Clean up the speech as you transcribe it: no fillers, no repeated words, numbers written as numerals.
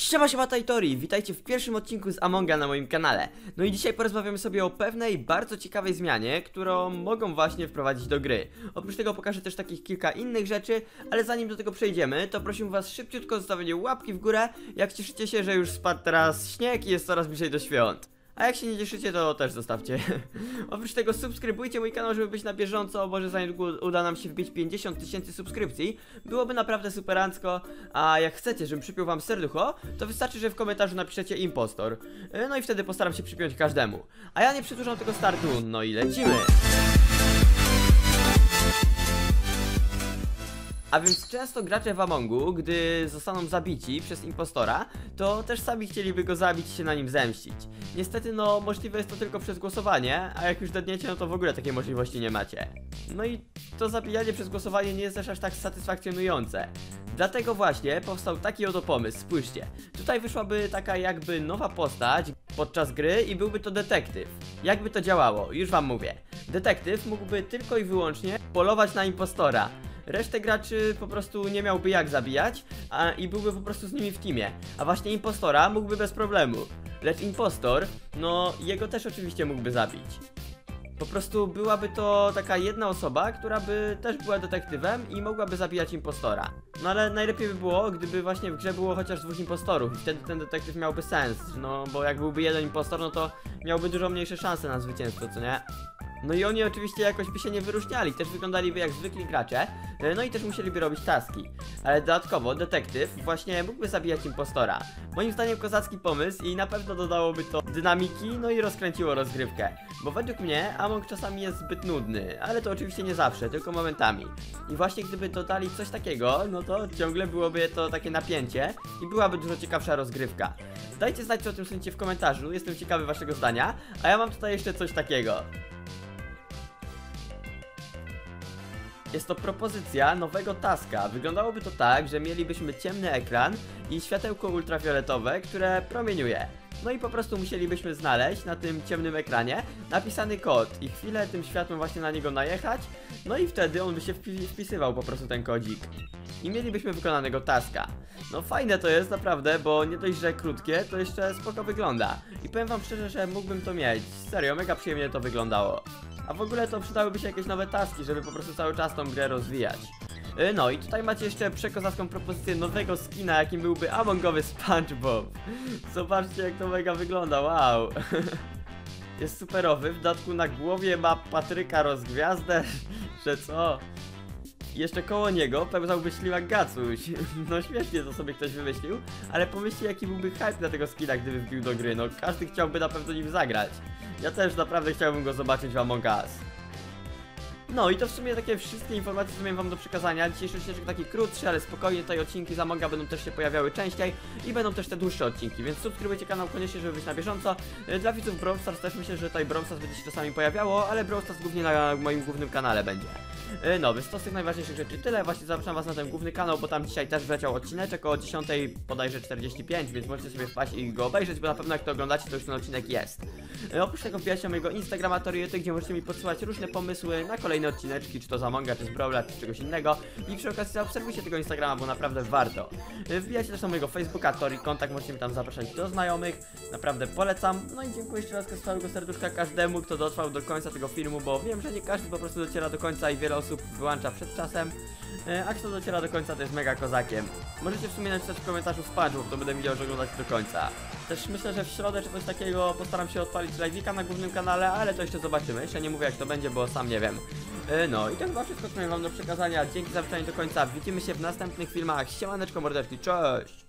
Siema Tajtori, witajcie w pierwszym odcinku z Amonga na moim kanale. No i dzisiaj porozmawiamy sobie o pewnej bardzo ciekawej zmianie, którą mogą właśnie wprowadzić do gry. Oprócz tego pokażę też takich kilka innych rzeczy, ale zanim do tego przejdziemy, to prosimy was szybciutko o zostawienie łapki w górę, jak cieszycie się, że już spadł teraz śnieg i jest coraz bliżej do świąt. A jak się nie cieszycie, to też zostawcie. Oprócz tego subskrybujcie mój kanał, żeby być na bieżąco, bo że za niedługo uda nam się wbić 50 000 subskrypcji. Byłoby naprawdę superancko. A jak chcecie, żebym przypiął wam serducho, to wystarczy, że w komentarzu napiszecie impostor. No i wtedy postaram się przypiąć każdemu. A ja nie przedłużam tego startu, no i lecimy. A więc często gracze w Amongu, gdy zostaną zabici przez impostora, to też sami chcieliby go zabić i się na nim zemścić. Niestety no możliwe jest to tylko przez głosowanie, a jak już dedniecie, no to w ogóle takiej możliwości nie macie. No i to zabijanie przez głosowanie nie jest też aż tak satysfakcjonujące. Dlatego właśnie powstał taki oto pomysł, spójrzcie. Tutaj wyszłaby taka jakby nowa postać podczas gry i byłby to detektyw. Jakby to działało? Już wam mówię. Detektyw mógłby tylko i wyłącznie polować na impostora. Resztę graczy po prostu nie miałby jak zabijać, i byłby po prostu z nimi w teamie. A właśnie impostora mógłby bez problemu. Lecz impostor, no jego też oczywiście mógłby zabić. Po prostu byłaby to taka jedna osoba, która by też była detektywem i mogłaby zabijać impostora. No ale najlepiej by było, gdyby właśnie w grze było chociaż dwóch impostorów i wtedy ten detektyw miałby sens. No bo jak byłby jeden impostor, no to miałby dużo mniejsze szanse na zwycięstwo, co nie? No i oni oczywiście jakoś by się nie wyróżniali, też wyglądaliby jak zwykli gracze, no i też musieliby robić taski. Ale dodatkowo detektyw właśnie mógłby zabijać impostora. Moim zdaniem kozacki pomysł i na pewno dodałoby to dynamiki, no i rozkręciło rozgrywkę. Bo według mnie Among czasami jest zbyt nudny, ale to oczywiście nie zawsze, tylko momentami. I właśnie gdyby dodali coś takiego, no to ciągle byłoby to takie napięcie i byłaby dużo ciekawsza rozgrywka. Dajcie znać, co o tym sądzicie w komentarzu, jestem ciekawy waszego zdania, a ja mam tutaj jeszcze coś takiego. Jest to propozycja nowego taska. Wyglądałoby to tak, że mielibyśmy ciemny ekran i światełko ultrafioletowe, które promieniuje. No i po prostu musielibyśmy znaleźć na tym ciemnym ekranie napisany kod i chwilę tym światłem właśnie na niego najechać, no i wtedy on by się wpisywał po prostu ten kodzik. I mielibyśmy wykonanego taska. No fajne to jest naprawdę, bo nie dość, że krótkie, to jeszcze spoko wygląda. I powiem wam szczerze, że mógłbym to mieć. Serio, mega przyjemnie to wyglądało. A w ogóle to przydałyby się jakieś nowe taski, żeby po prostu cały czas tą grę rozwijać. No i tutaj macie jeszcze przekozacką propozycję nowego skina, jakim byłby amongowy SpongeBob. Zobaczcie, jak to mega wygląda, wow. Jest superowy, w dodatku na głowie ma Patryka Rozgwiazdę, że co? I jeszcze koło niego pełzałby ślimak Gacuś. No śmiesznie to sobie ktoś wymyślił, ale pomyślcie, jaki byłby hype na tego skina, gdyby wbił do gry. No każdy chciałby na pewno nim zagrać. Ja też naprawdę chciałbym go zobaczyć w Among Us. No i to w sumie takie wszystkie informacje, co miałem wam do przekazania. Dzisiejszy odcinek taki krótszy, ale spokojnie, tutaj odcinki z Amonga będą też się pojawiały częściej i będą też te dłuższe odcinki, więc subskrybujcie kanał koniecznie, żeby być na bieżąco. Dla widzów Brawl Stars też myślę, że tutaj Brawl Stars będzie się czasami pojawiało, ale Brawl Stars głównie na moim głównym kanale będzie. No, więc to z tych najważniejszych rzeczy tyle. Właśnie zapraszam was na ten główny kanał, bo tam dzisiaj też wleciał odcineczek o 10 bodajże 45, więc możecie sobie wpaść i go obejrzeć, bo na pewno jak to oglądacie, to już ten odcinek jest. Oprócz tego wbijajcie mojego Instagrama Toriety, gdzie możecie mi podsyłać różne pomysły na kolejne odcineczki, czy to z Amonga, czy z Brawla, czy czegoś innego. I przy okazji zaobserwujcie tego Instagrama, bo naprawdę warto. Wbijajcie też na mojego Facebooka Tori Kontakt, możecie mi tam zapraszać do znajomych. Naprawdę polecam. No i dziękuję jeszcze raz z całego serduszka każdemu, kto dotrwał do końca tego filmu, bo wiem, że nie każdy po prostu dociera do końca i wiele osób wyłącza przed czasem. A kto dociera do końca, to jest mega kozakiem. Możecie w sumie napisać w komentarzu SpongeBob, to będę widział, że oglądacie do końca. Też myślę, że w środę czy coś takiego postaram się odpalić live'ika na głównym kanale, ale to jeszcze zobaczymy. Jeszcze nie mówię, jak to będzie, bo sam nie wiem. No i to chyba wszystko, co miałem wam do przekazania. Dzięki za wysłuchanie do końca. Widzimy się w następnych filmach. Siemaneczko mordeczki, cześć!